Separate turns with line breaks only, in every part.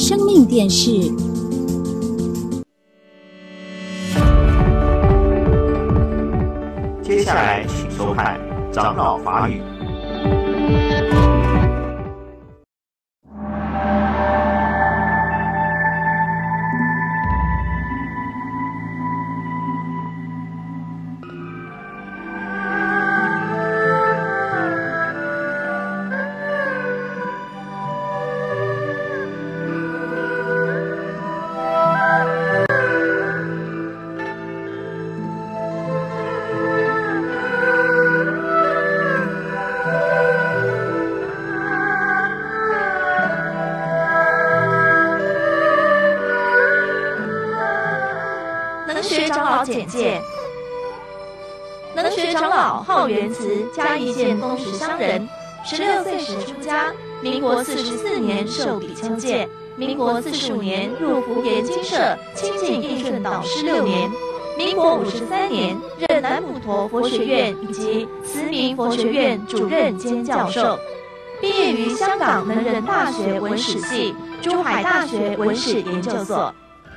生命电视。
接下来请收看长老法语。
能学长老简介：能学长老号元慈，嘉义县东石乡人，16岁时出家，民国44年受比丘戒，民国45年入福严精舍清净应顺导师6年，民国53年任南普陀佛学院以及慈明佛学院主任兼教授，毕业于香港能仁大学文史系、珠海大学文史研究所。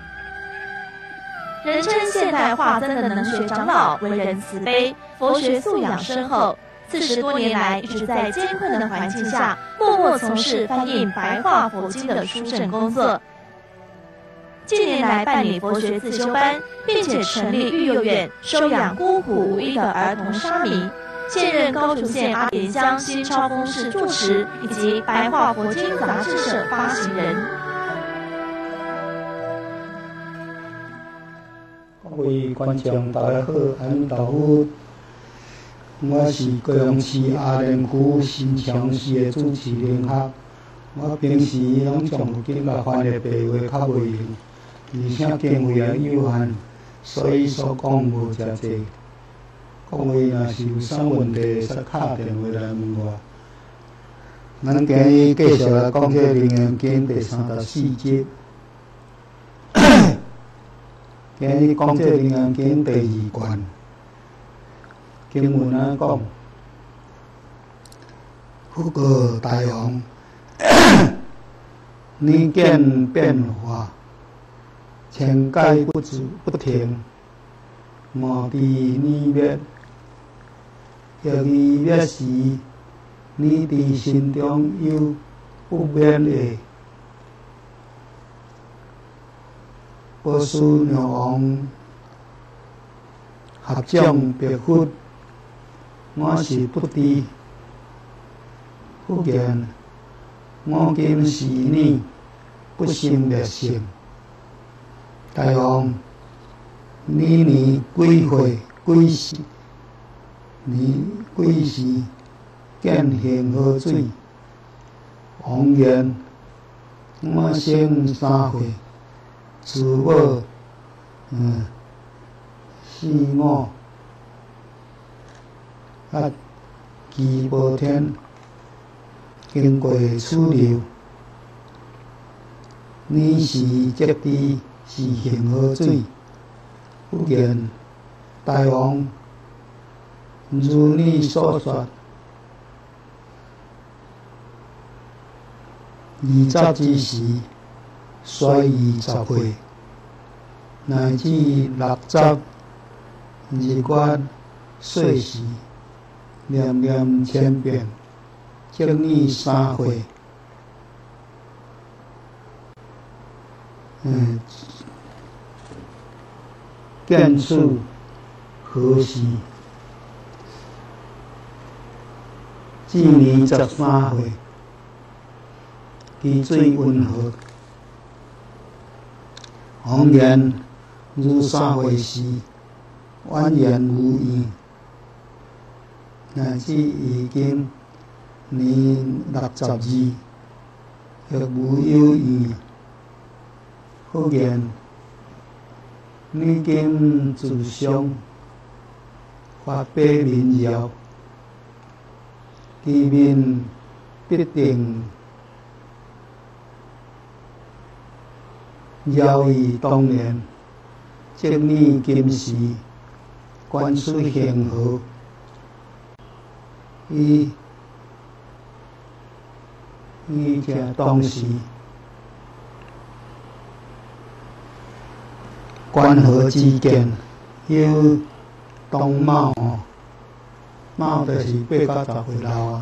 人称现代化增的能学长老，为人慈悲，佛学素养深厚。40多年来，一直在艰困的环境下，默默从事翻译白话佛经的书证工作。近年来办理佛学自修班，并且成立育幼院，收养孤苦无依的儿童沙弥。现任高雄县阿莲乡新超峰市住持，以及白话佛经杂志社发行人。
各位观众，大家好，阿弥陀佛。我是高雄市阿莲区新昌市的主持人学。我平时拢将佛经甲翻译白话较袂用，而且经费也有限，所以所讲无诚济。各位若是有啥问题，使敲电话来问我。咱今日继续来讲这《楞严经》第34节。今日讲这《楞严经》第2卷，经文啊讲：复告大王，你见变化，千界不停，莫地你灭，若伊灭时，你伫心中有不免的。波斯鸟王合掌白佛，我是不知，不见我今是你不生灭性。大王，你年几岁几时？你几时见行河水？王言：我生3岁。自我4我啊，奇无天经过此流，你是接地是行河水，不见大王如你所说，20之时。衰20岁，乃至60日月岁时，念念千遍，经你3岁。见处何时？至23岁，其水温和。王言：如3岁时，婉言无语，乃至已经年62，亦无有语。可见你今自相发白民谣，其面必定。遥以当年，即你今时，观此恒河，以这当时， 关河之间有冬卯哦，卯就是8到10岁老啊。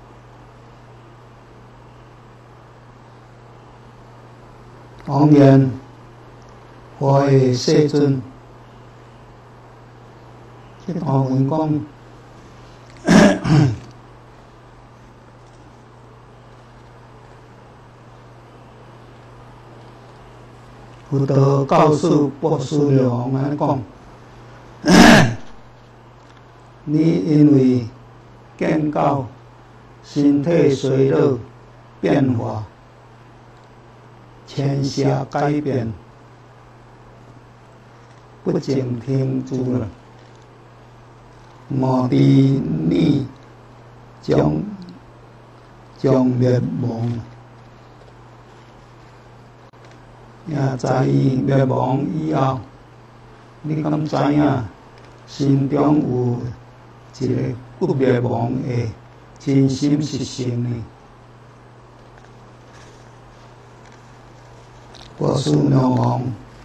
王源我的世尊，即段文讲。佛陀告诉波斯匿王安尼讲：你因为见到身体衰老变化、迁徙改变，不净停住了，莫知你将灭亡。也在伊灭亡以后，你敢知影心中有一个不灭亡的真心实性呢？波斯匿王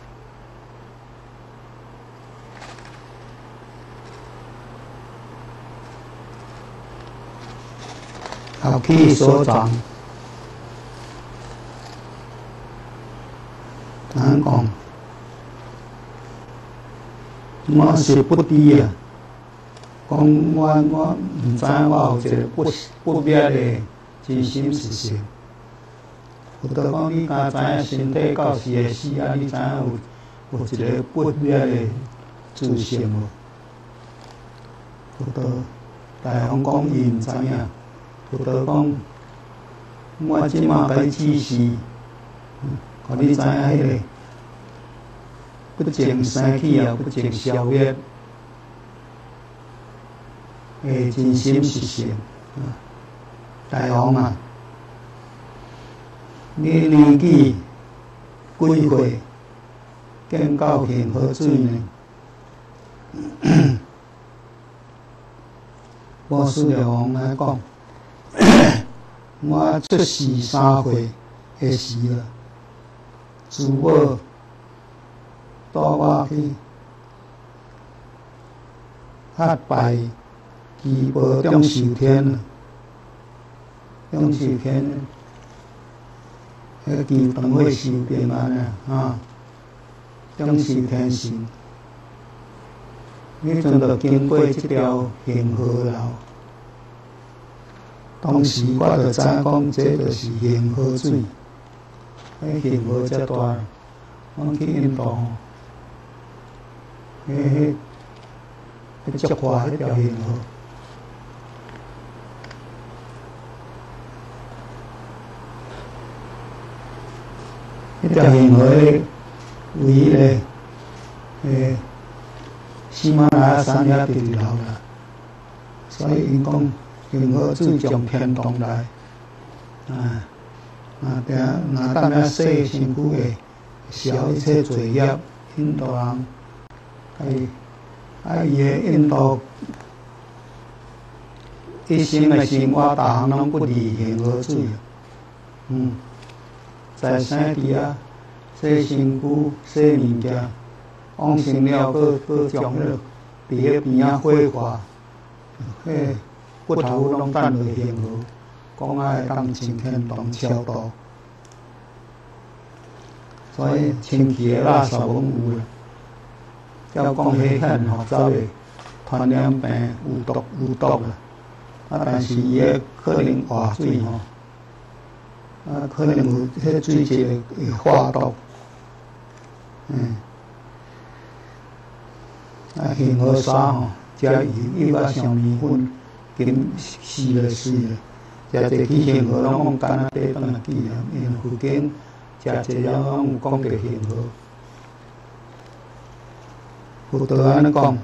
后起所长。咱讲，我是不知啊。讲我毋知我有一个不灭的真心实性。有得讲你敢知影身体到时会死啊？你知影有一个不灭的自性无？有得大王讲伊毋知影。有得讲，我即马甲你指示。互你知影迄个不净生气也不净消灭的真心实性。大王啊，你年纪几岁见到恒河水呢？波斯匿王来讲，我出世3岁的时了。自我带我去拜拜岐伯中寿天，中寿天迄球场会寿平安啊，中寿天神，迄阵就经过这条恒河流，当时我就知影讲，这就是恒河水。迄恒河遮大，阮去印度，迄足宽迄条恒河，迄条恒河唯一的喜马拉雅山遐直流啦，所以因讲恒河水从天堂来，若等下洗身躯的消一切罪业，印度人，伊个印度一生的生活，逐项拢不离恒河水。在生伫遐洗身躯、洗物件，往生了，佫将迄个伫迄边仔火化，迄骨头拢等落恒河。讲啊会当进天堂超度，所以清气的垃圾拢有啦。要讲迄很复杂的传染病有毒啦，但是伊个可能活水吼，可能有迄水质会化毒，恒河沙吼，加油啊上面粉，跟死了水了。食侪去恒河，拢讲干啊爬转来去啊，因为附近食侪了，拢有讲过恒河。佛陀安尼讲，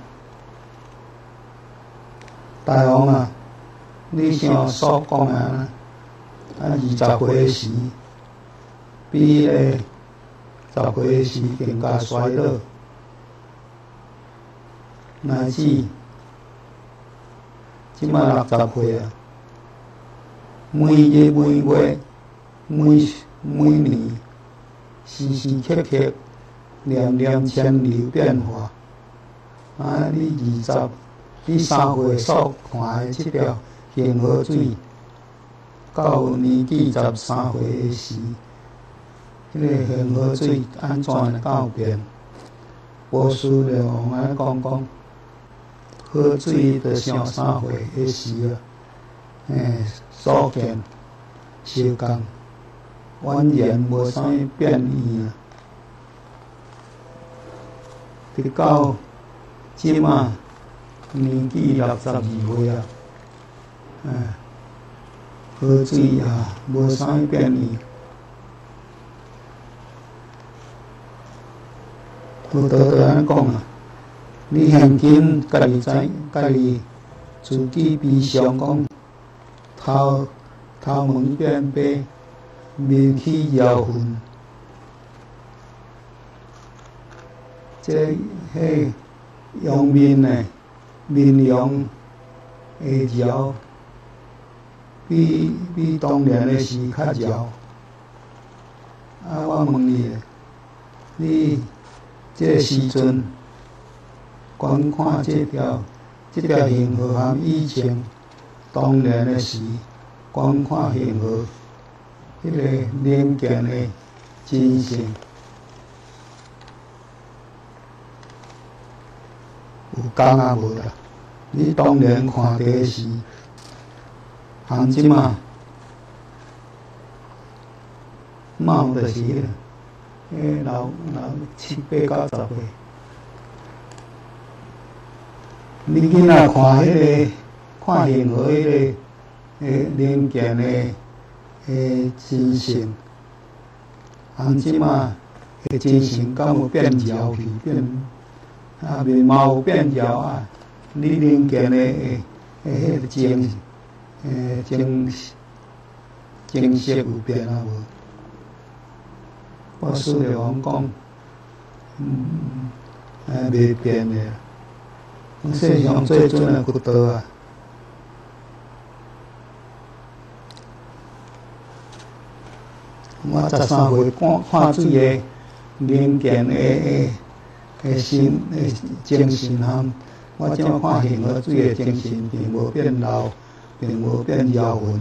大王啊，你像所讲啊，20岁时，比咧10岁时更加衰老，乃至即摆60岁啊。每日每月每年时时刻刻念念千流变化。你3岁所看的这条恒河水，到年纪13岁的时，迄个恒河水安怎会到变？波斯就安讲，河水就像3岁的时所见相共，完全无啥物变异啊。直到即马年纪62岁啊，河水啊无啥物变异。有道就安尼讲啊，你现今家己自己悲伤讲，头毛变白，面起妖魂。迄用面的面容会柔，比当年的时较柔。我问你这时阵，观看这条恒河和以前当年的时，观看恒河，迄个灵验的真性。有共啊无啦？你当年看第时，含即马猫就是老7、8、9、10岁，你囡仔看迄个看恒河迄个灵验的真性，含即马真性敢有变柔去变？面貌有变调啊，你灵验的迄个精色有变啊无？我师父讲，袂变的。世上最准的佛道啊，我13岁看水的灵验的心的精神和我怎看恒河水的精神，并无变老，并无变妖魂。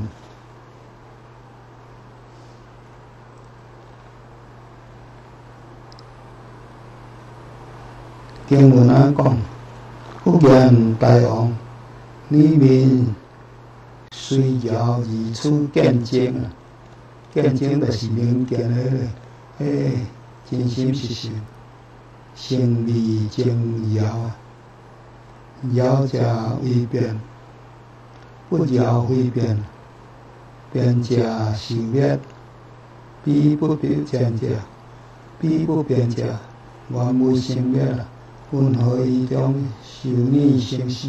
经文安讲，福建大王，你面随谣而出见证啊，见证就是灵验的真心实性。生理精摇啊，摇者为变，不摇为变，变者受灭，彼不变者，彼不变者，原无生灭啦。任何一种受逆生死，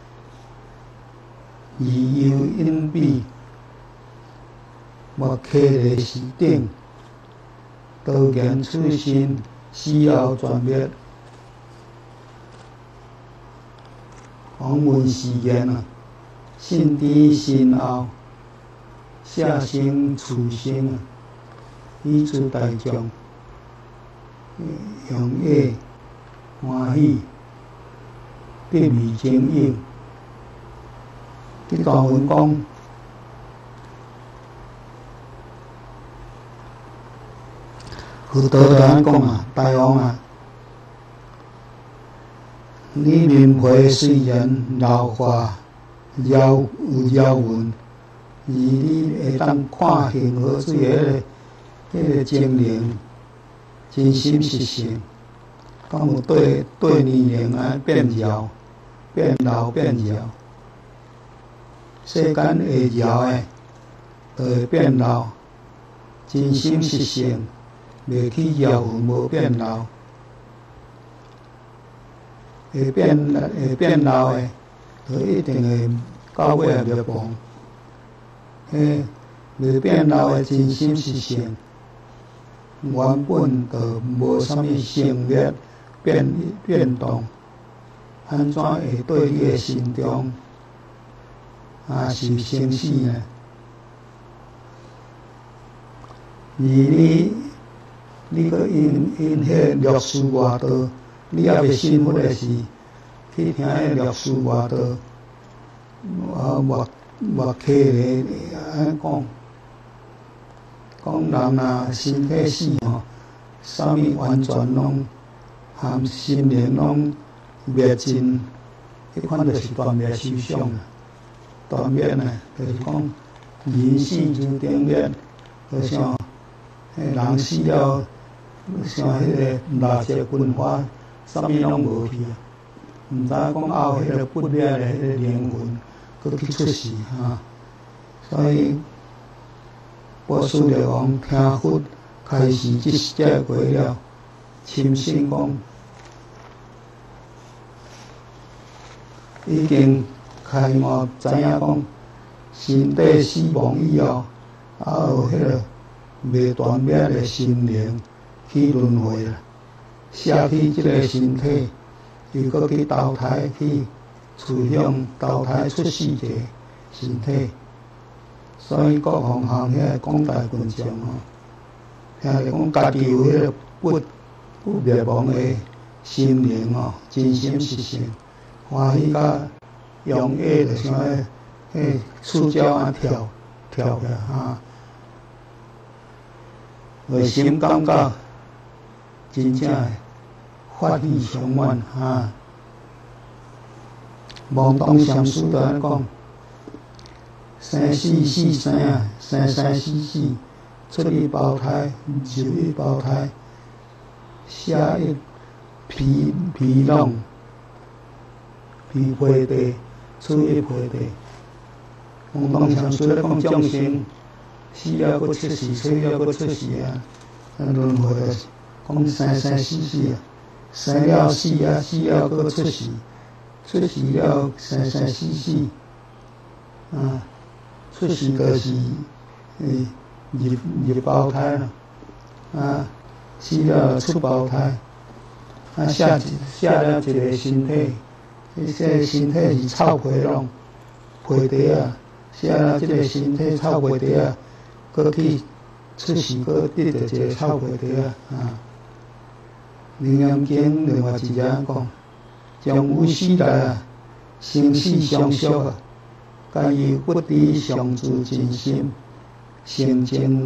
以有因彼，莫刻在时顶，刀剑出身。死后全灭，黄文誓言啊，信之身后，下生处生啊，以此大众，用业欢喜，得未情应。这段文讲。佛道就安讲啊，大王啊，你面皮虽然老化，有妖魂，而你会当看恒河水迄个精灵，真心实性，敢有对年龄啊变柔，变老变柔，世间会柔的，就会变老，真心实性。袂去妖魂无变老，会变老的，就一定会到尾也灭亡。袂变老的真心实性，原本就无啥物生灭变动，安怎会对你的心中受生死呢？而你你搁因迄律师外道，你也袂信佛的是去听迄律师外道，外客咧安讲人若身体死吼，啥物完全拢含心灵拢灭尽，迄款就是断灭修相啊。断灭呢，就是讲人死如灯灭，就像人死了，像迄个蜡烛棍花，啥物拢无去啊。毋知讲后迄个不灭的迄个灵魂，搁去出世啊。所以我师就讲听佛开示这过了，深信讲已经开悟知影讲身体死亡以后，还有迄个未断灭的心灵去轮回啦，下去即个身体，又搁去投胎去趋向投胎出世个身体。所以各行行遐个广大群众吼，听着讲家己有迄个不灭亡的心灵吼，真心实性，欢喜甲踊跃，就像迄触角啊跳起来啊，内心感觉真正法喜充满啊。梦东上师就安讲。生死死生啊，生生死死，出于胞胎，入于胞胎，下一皮囊，皮皮地，出于皮地。梦东上师咧讲众生死了搁出世，死了搁出世啊，轮回就是讲生生死死啊，生了死啊，死了搁出世，出世了生生死死啊。出世就是入胞胎啦，啊，死了出胞胎，啊下了一个身体，这个身体是臭皮囊皮地啊，下了这个身体臭皮地啊，搁去出世搁得着一个臭皮地啊，啊，楞严经另外一只讲，从有史来啊，生死相续啊。皆以不知上自真心，成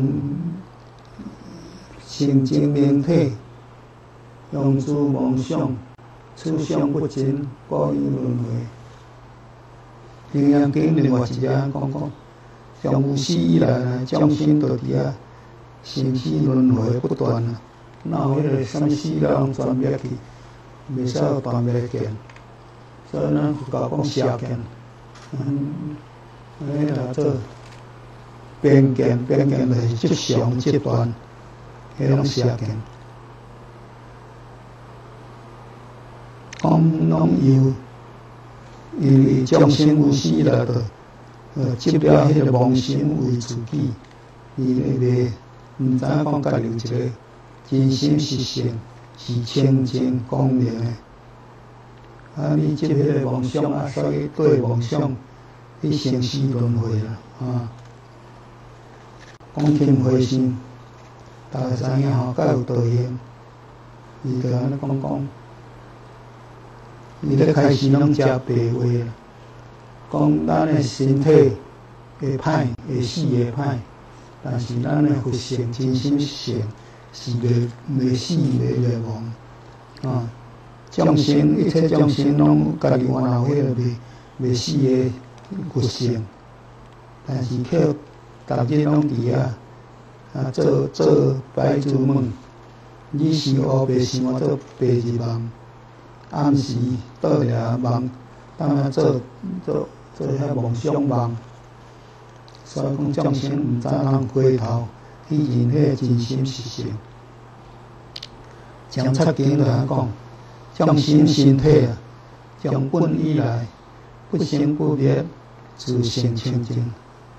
净明体，用诸妄想，此相不真，故有轮回。楞严经另外一只讲，从有史以来，众生就伫啊生死轮回不断啊，哪有迄个什么死了拢全灭去，袂使有断灭见，所以咱佛教讲邪见。来做边见就是即上即断，迄种邪见。讲拢因为众生有史来着，执了迄个妄心为自己，伊袂毋知影讲家己有一个真心实性是清净光明的。啊，你执迄个妄想啊，所以对妄想。去生死轮回啦，啊！讲轻回心，大家知影吼，甲有道行，伊就安尼讲，伊咧开始拢食白话啦，讲咱的身体会歹，会死会歹，但是咱的佛性真心性是袂死袂灭亡，啊！众生一切众生拢家己原来迄个袂死的。佛性，但是靠逐日拢伫做白日梦，日时黑白想做白日梦，暗时倒掠梦，当做遐梦想梦。所以讲众生毋知通回头去认迄真心实性。讲册经就安讲，众生身体啊，从本以来不生不灭。自性清净，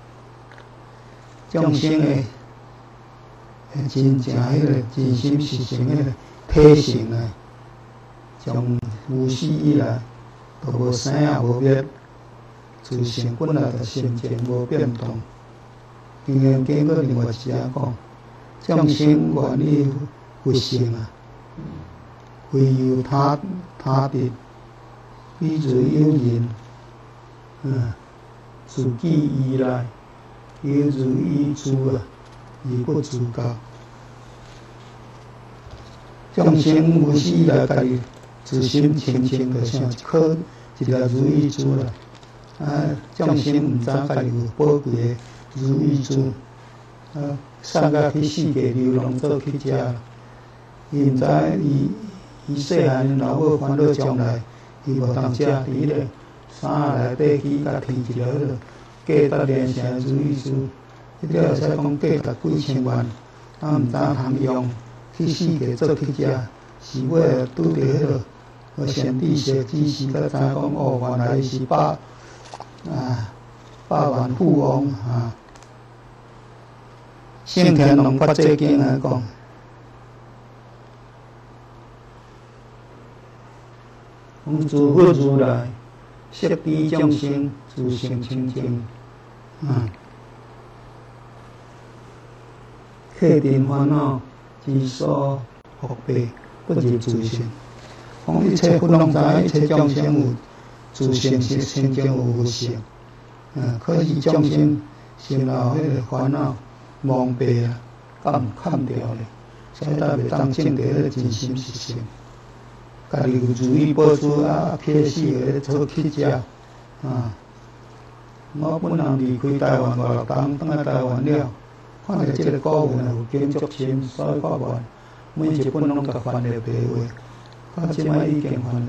众生的真正迄个真心实性迄个体性啊，从有史以来都无生也无灭，自性本来就清净无变动。楞严经过另外一只讲，众生愿意佛性啊，唯有他的，彼如有人，自己依赖，有如依诸啊，而不自觉。众生有时以来，家己自心清净，就像靠一粒如意珠啦。众生毋知家己有宝贵的如意珠，送甲去世界流浪做去食啦。伊毋知伊细汉老母烦恼将来，伊无通食，伫迄个衫内底去甲添一个价值连城如意珠，迄个会使讲价值几千万，毋知通用去世界做去食，是为拄着迄个先知先知时，才知讲哦，原来是百万富翁啊。圣天龙八戒经来讲，自佛如来摄彼众生，自性清净，克定烦恼，之所伏蔽，不入自性。讲一切佛拢知，一切众生有自性是清净有佛性，可是众生心内迄个烦恼蒙蔽啊，砍掉咧，所以才袂当证得迄个真心实性。家己有如意宝珠啊，撇死个做去食我本人离开台湾5、6天，返来台湾了，看到即个古文有经足深，所以发愿每一本拢甲翻了白话，到即摆已经翻了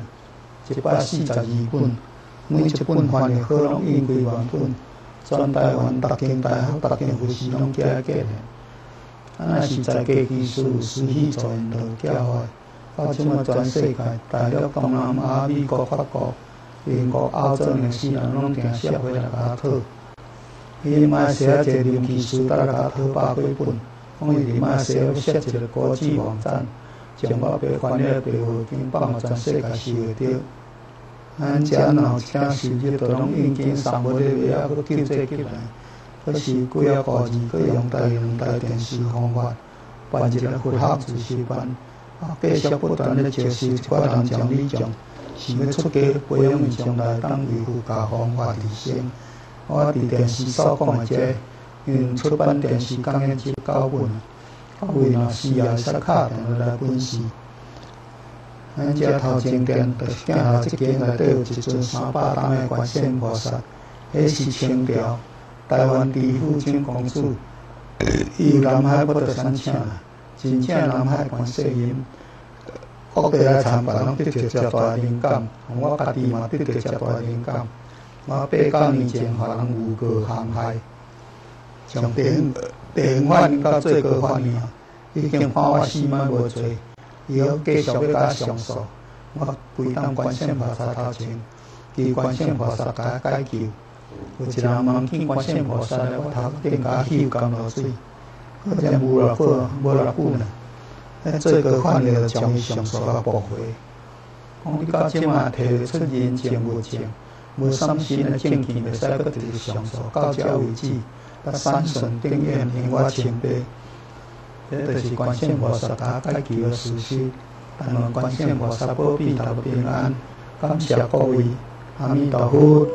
142本，每一本翻了好拢印几万本，全台湾各间大学、各间佛寺拢寄来寄来。若是在家技术有私喜助因着教化。到即摆全世界，大陆、东南亚、美国、法国、英国、澳洲、纽西兰拢定社会来甲讨。伊马来西亚一个林技师，来甲讨100几本，讲伊伫马来西亚要设一个国际网站，将我白翻了白话经放互全世界收会着。咱遮若请收入，就拢印经送无咧卖啊，佫救济起来。佫是几啊个字，佫用台语、台电视方法办一个佛学自修班。继续不断咧接受一寡人将理讲，想要出家培养因将来当为佛教方法提升。我伫电视所讲的这，因出版电视讲的这9本，为若需要会使敲电话来本事。咱这头前殿着镜头即间内底有一尊300担的观世音菩萨，迄是清朝台湾知府蒋公主，伊有南海不得申请。真正南海观世音，各地来参拜拢得到遮大的灵感，我家己嘛得到遮大的灵感。我8、9年前，互人有过陷害，从地方法院到最高法院，已经判我4摆无罪，以后继续要甲我上诉。我跪当观世音菩萨头前，求观世音菩萨甲我解救。有一人问见观世音菩萨，我头顶甲吸甘露水。好像无偌久呢，最高法院就将伊上诉甲驳回。讲你到即马摕出人证物证，无三心的证据，袂使搁直上诉，到遮为止。甲三顺定愿因我清白，这就是观世音菩萨甲解救的事实。但愿观世音菩萨保庇大家平安，感谢各位，阿弥陀佛。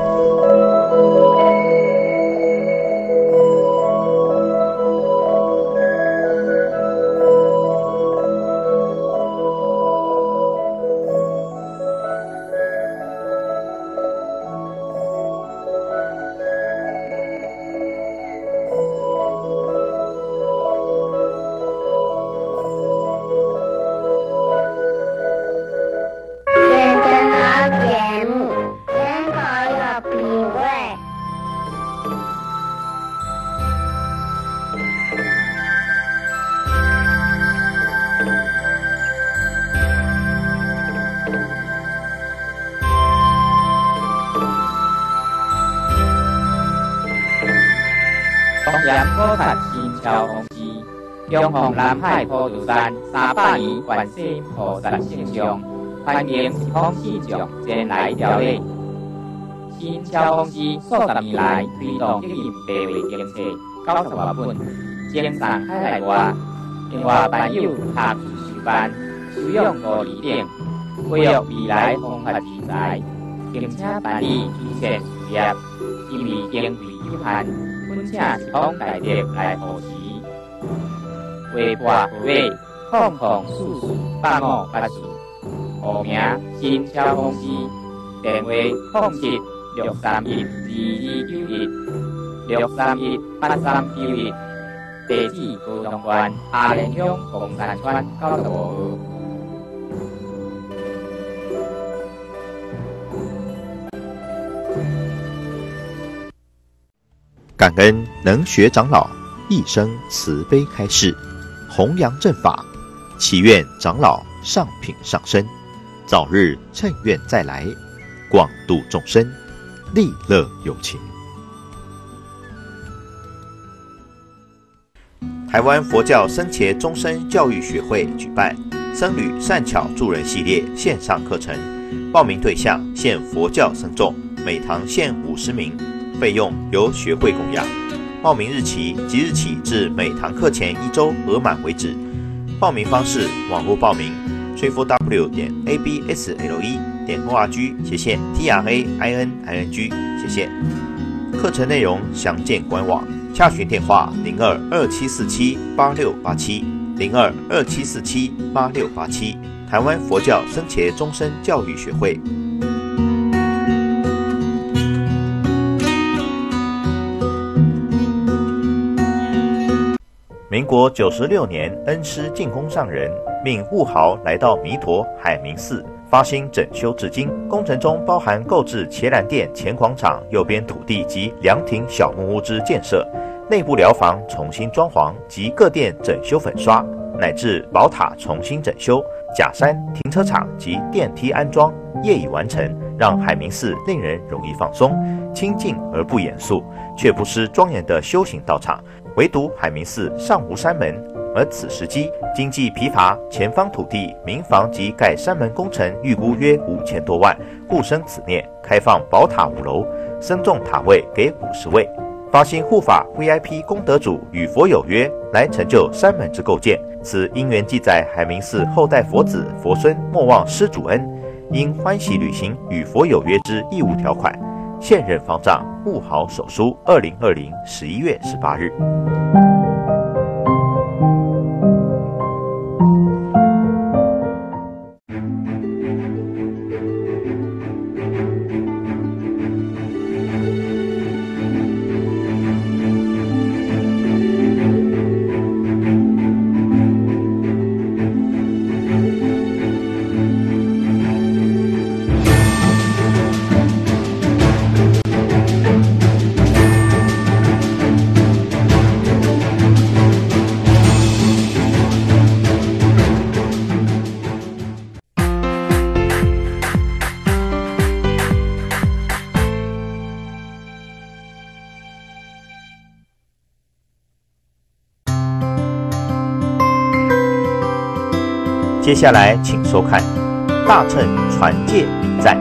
普发新潮风机，中弘南海普渡山300年观世音菩萨圣像，欢迎一方市长前来调理。新潮风机数十年来推动经营白话经济90多本，经常海内外另外班友合自修班修养5厘定，培育未来风发人才，并且办理主线事业。因为经费有限，本请是帮大家来扶持。划拨号码00448584，户名新消防司，电话0763122291，631839391，地址高雄县阿莲乡凤山村95号。
感恩能学长老一生慈悲开示，弘扬正法，祈愿长老上品上身，早日乘愿再来，广度众生，利乐有情。台湾佛教僧伽终身教育学会举办僧侣善巧助人系列线上课程，报名对象限佛教僧众，每堂限50名，费用由学会供养。报名日期即日起至每堂课前1周额满为止。报名方式：网络报名 www.absle.org/training/。课程内容详见官网，洽询电话02-2747-8687，02-2747-8687。台湾佛教僧伽终身教育学会。民国96年，恩师净空上人命悟豪来到弥陀海明寺，发心整修至今。工程中包含购置伽蓝殿前广场右边土地及凉亭小木屋之建设，内部寮房重新装潢及各殿整修粉刷，乃至宝塔重新整修、假山、停车场及电梯安装业已完成，让海明寺令人容易放松，清静而不严肃，却不失庄严的修行道场。唯独海明寺尚无山门，而此时期经济疲乏，前方土地、民房及盖山门工程预估约5000多万，故生此念，开放宝塔5楼，僧众塔位给50位，发心护法 VIP 功德主与佛有约，来成就山门之构建。此因缘记载海明寺后代佛子佛孙莫忘施主恩，应欢喜履行与佛有约之义务条款。现任方丈悟豪手书2020 11月18日。接下来请收看大乘传戒比赛。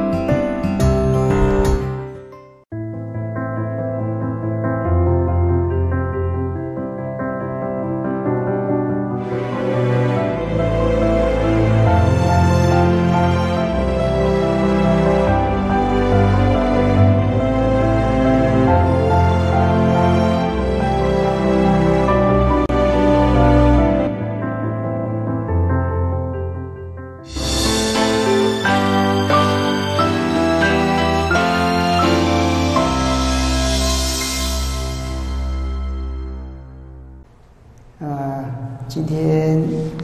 今天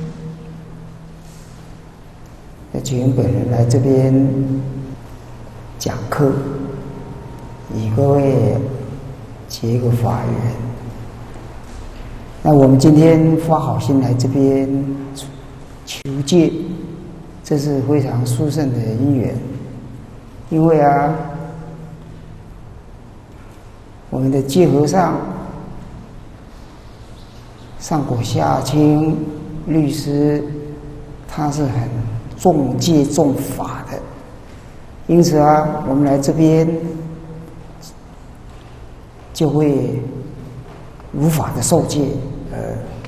请本人来这边讲课，与各位结个法缘。那我们今天发好心来这边求戒，这是非常殊胜的因缘。因为我们的戒和尚上果下清律师，他是很重戒重法的，因此我们来这边就会如法的受戒，